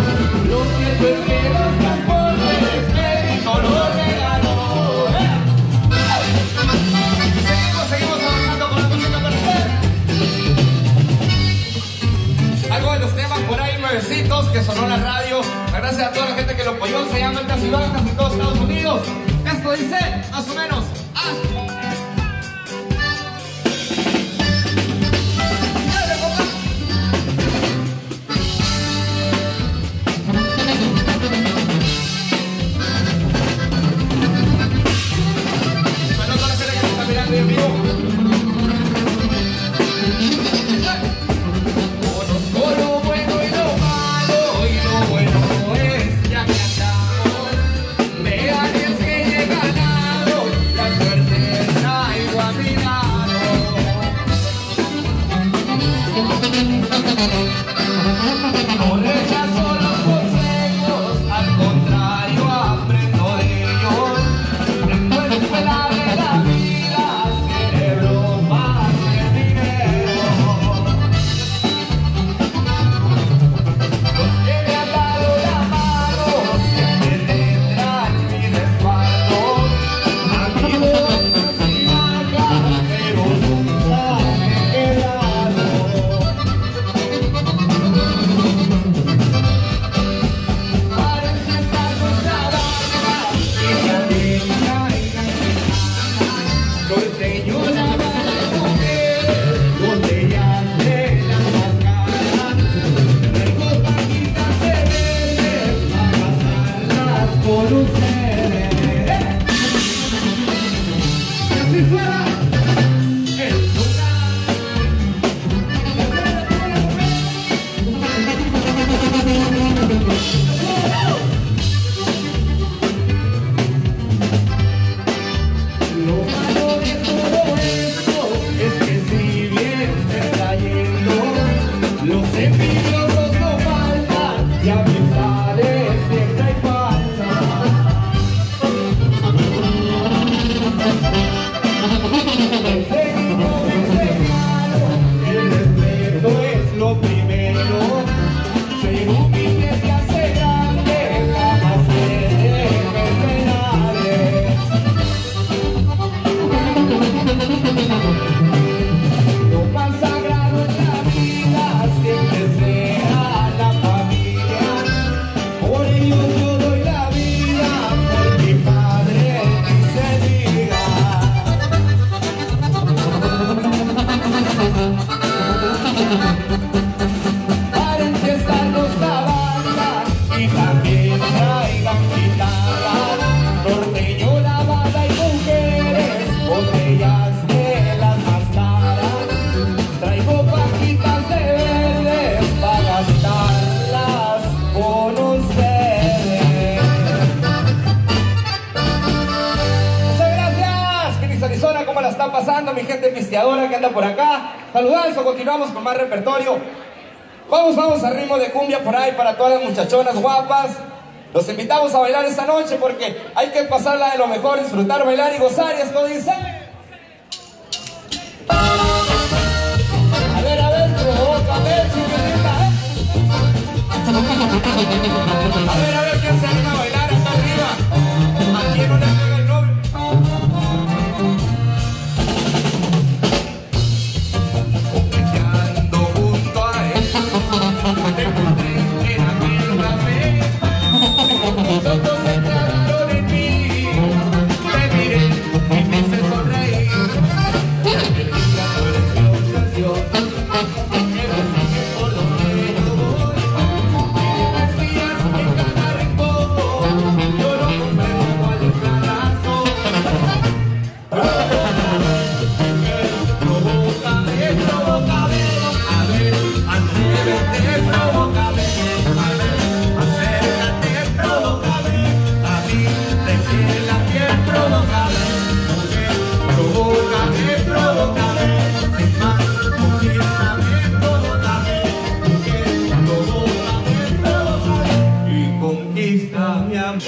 Lo cierto es que los transportes México lo regaló. Seguimos avanzando con la música para usted. Algo de los temas por ahí nuevecitos que sonó en la radio. Gracias a toda la gente que lo apoyó. Se llama Altas y Bajas en todos Estados Unidos. Esto dice más o menos. ¿Cómo la está pasando mi gente pisteadora que anda por acá? Saludazo, continuamos con más repertorio. Vamos al ritmo de cumbia por ahí para todas las muchachonas guapas. Los invitamos a bailar esta noche porque hay que pasarla de lo mejor, disfrutar, bailar y gozar. Y esto dice... A ver, provócame, chiquitita, A ver, quién se anima a bailar hasta arriba. ¿A quién no le pega el novio? Coqueteando junto a él, te encontré en aquel café. Tus ojos se clavaron en mí, te miré y me hice sonreír. Aquel día tú eres mi obsesión, que me sigues por donde yo voy. Y me espías en cada rincón, yo no comprendo cuál es la razón. Provócame, a ver, atrévete, provócame, a ver, acércate, provócame, a mí te quiere la piel, provócame, mujer, provócame, sin más, conquístame, provócame, mujer, provócame, y conquista mi amor.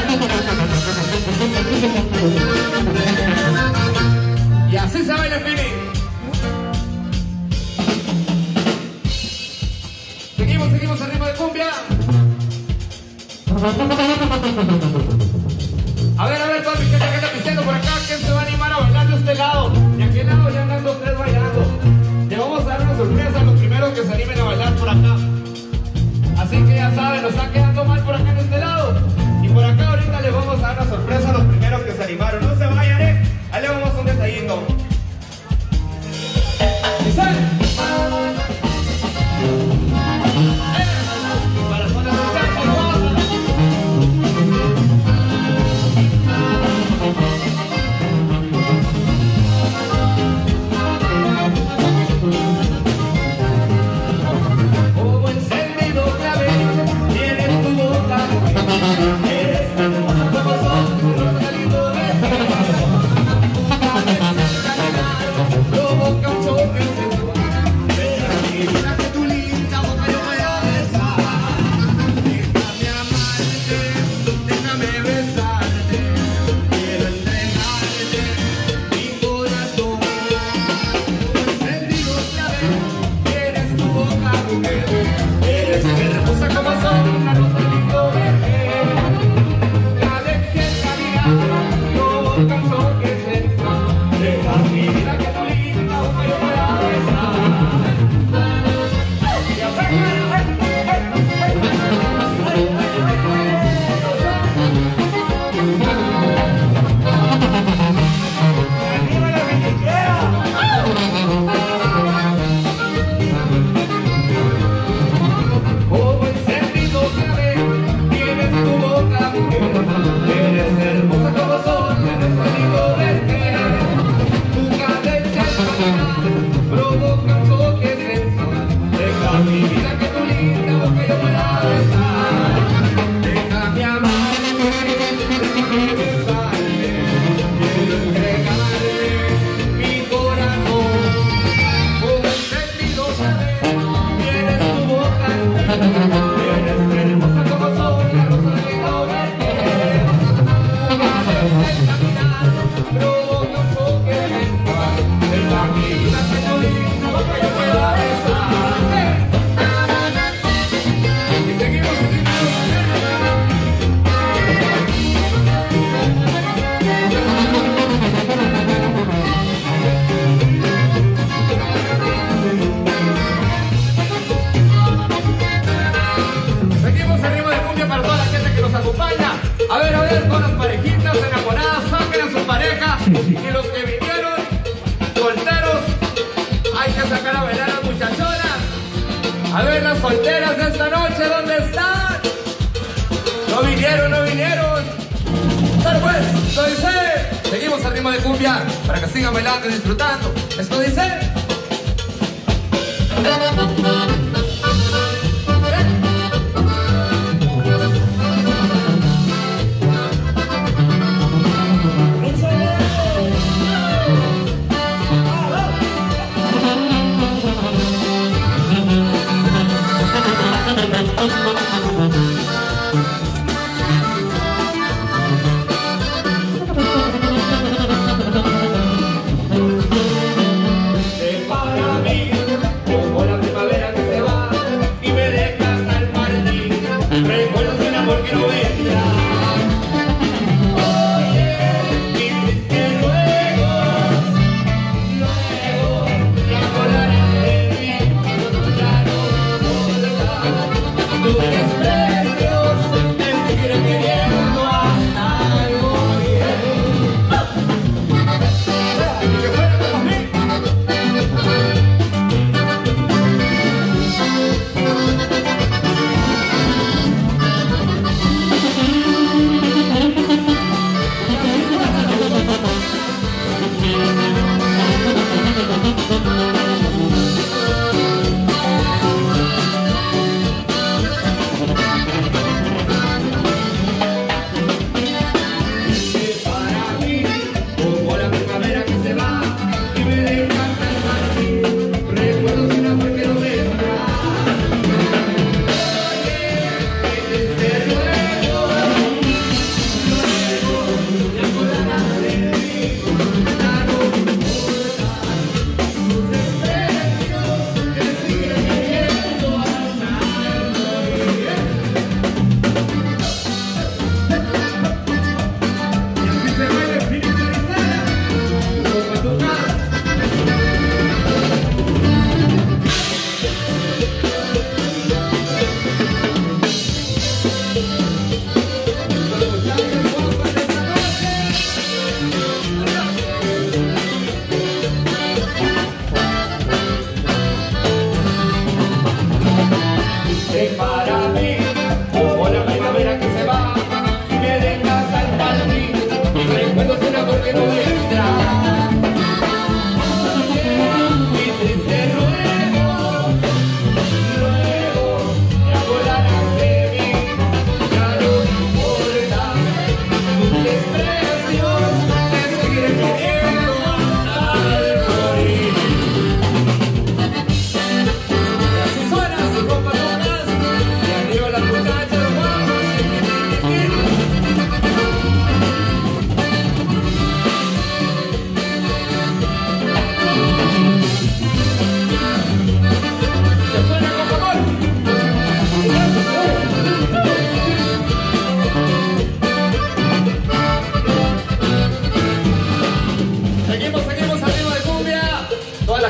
Y así se baila el Fini. A ver, toda mi gente que está pisteando por acá, ¿quién se va a animar a bailar de este lado? De aquel lado ya andan ustedes bailando. Le vamos a dar una sorpresa a los primeros que se animen a bailar por acá. Así que ya saben, nos están quedando mal por acá en este lado. Y por acá ahorita les vamos a dar una sorpresa a los primeros que se animaron. No se vayan, ahí le vamos a un detallito. ¿Y sale? Para todas las muchachas hermosas. Como encendido clave, tienes tu boca. Eres tan hermosa como son, pero salido de ti. Provoca un choque sensual. Deja mi vida que tu linda boca yo pueda besar. Déjame amarte, déjame besarte. Quiero entregarte mi corazón. Como encendido clave, tienes tu boca, mujer. Eres hermosa como son, la rosa lindo verde. La dexterna mirada provoca un choque sensual. Deja mi vida que tu linda boca yo pueda besar. ¡Anímala que te quiera! Como encendido clave, tienes tu boca, mujer. Eres hermosa como sol, eres lindo verte. Tu cadencia caminar provoca un choque sensual. Deja mi vida que tu linda boca yo pueda besar. Déjame amarte, déjame besarte. Quiero entregarte mi corazón. Como encendido clave, tienes tu boca. Eres hermosa como sol, la rosa del lindo verde. Tu cadencia caminar provoca un choque sensual. Deja mi vida que tu linda boca yo pueda besar. Y seguimos, seguimos el ritmo de cumbia para toda la gente que nos acompaña. A ver, todas las parejitas enamoradas, saquen a su pareja. Y los que vinieron, solteros, hay que sacar a bailar a las muchachonas. A ver, las solteras de esta noche, ¿dónde están? No vinieron, no vinieron. Sale pues, esto dice. Seguimos el ritmo de cumbia para que sigan bailando y disfrutando. Esto dice. Para mí, como la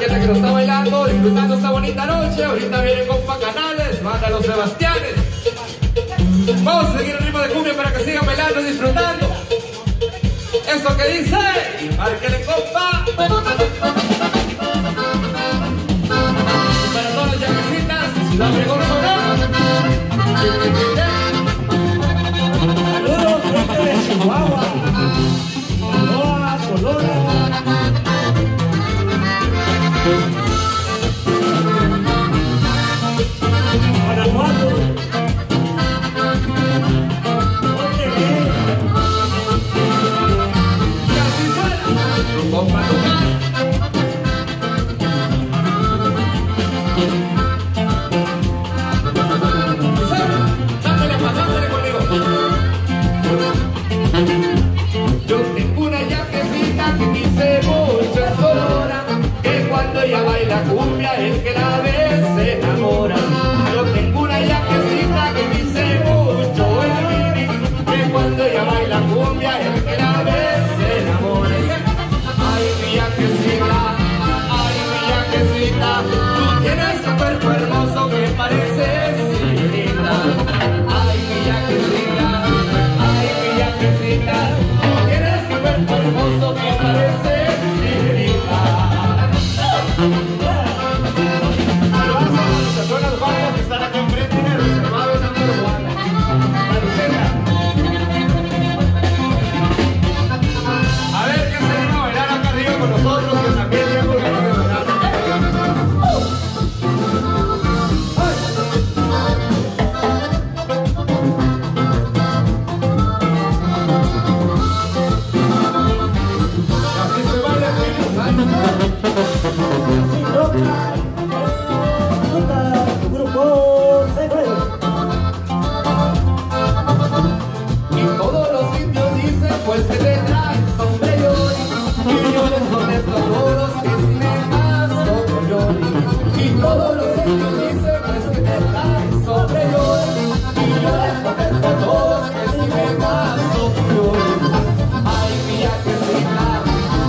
gente que nos está bailando, disfrutando esta bonita noche. Ahorita viene compa Canales, manda a los Sebastianes. Vamos a seguir el ritmo de cumbia para que sigan bailando y disfrutando. Eso que dice, y márquele compa. Para todas las llavecitas, Ciudad Obregón Sonora. Saludos gente de Chihuahua, Sonora, Sonora. Guanajuato. Y así suena, compa Tucán. Dándole conmigo. Yo tengo una yaquecita que quise mucho en Sonora, que cuando ella baila cumbia el que la ve se enamora. Yo tengo una yaquecita que quise mucho en Phoenix, que cuando ella baila cumbia el que la ve se enamora. Ay, mi yaquecita, tú tienes un cuerpo hermoso que parece sirenita. Ay, mi yaquecita, tú tienes un cuerpo hermoso que parece sirenita. Saludos a las personas guapas que están aquí enfrente en el reservado de San Juan. A ver quién se anima a bailar acá arriba con nosotros, que también tenemos ganas de bailar. Así se baila el Así toca tu grupo secreto. y todos los indios dicen pues que te traen sombrero y yo les contesto a todos que si me caso con Yoli. Y todos los indios dicen pues que te traen sombrero y yo les contesto a todos que si me caso con Yoli. Ay, mi yaquecita,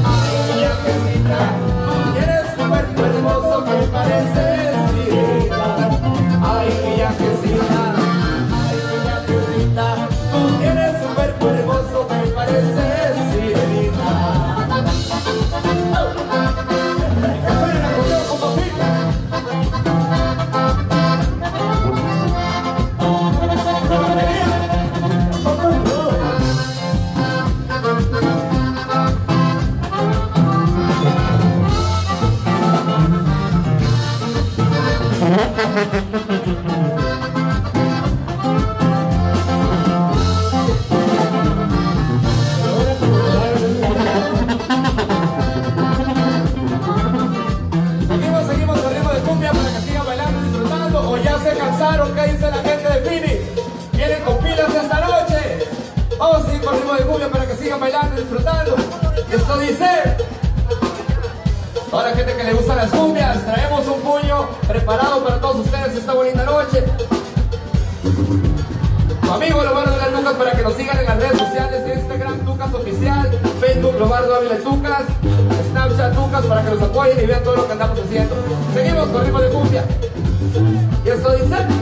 tú tienes un cuerpo hermoso que parece sirenita. Ay, mi yaquecita, tú tienes un cuerpo hermoso que parece sirenita. Que suena conmigo como pica. Seguimos el ritmo de cumbia para que sigan bailando y disfrutando. O ya se cansaron, ¿qué dice la gente de Phoenix? Vienen con pilas esta noche. Vamos a seguir con el ritmo de cumbia para que sigan bailando y disfrutando. Y esto dice: toda la gente que le gusta las cumbias, traemos un puño preparado para todos ustedes esta bonita noche. Tu amigo Lobardo de las Tucas, para que nos sigan en las redes sociales: Instagram Tucas Oficial, Facebook Lobardo Ávila Tucas, Snapchat Tucas, para que nos apoyen y vean todo lo que andamos haciendo. Seguimos con ritmo de cumbia. Y esto dice...